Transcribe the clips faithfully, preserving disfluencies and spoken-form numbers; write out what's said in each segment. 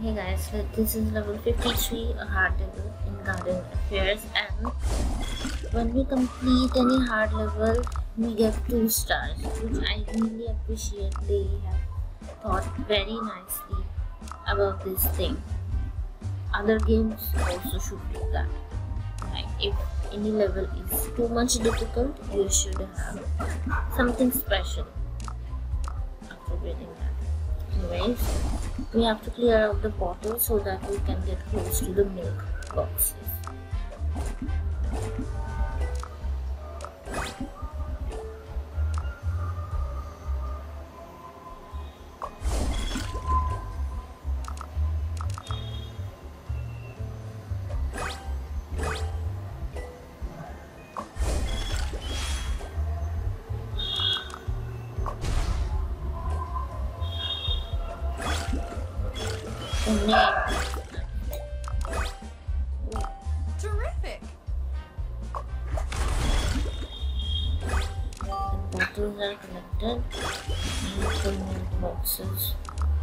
Hey guys, so this is level fifty-three, a hard level in Garden Affairs, and when we complete any hard level, we get two stars, which I really appreciate. They have thought very nicely about this thing. Other games also should do that. Like if any level is too much difficult, you should have something special after getting that. Anyways, we have to clear out the bottle so that we can get close to the milk boxes. Terrific! The bottles are collected in the milk boxes.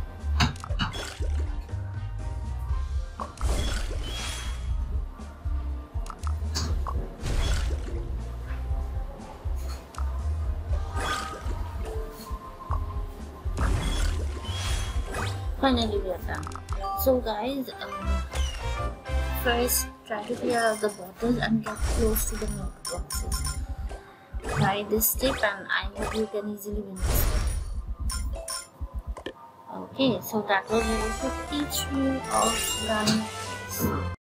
Finally we are done. So guys, um, first try to clear out the bottles and get close to the milk boxes. Try this tip and I hope you can easily win this. Okay, so that was level fifty-three of Garden.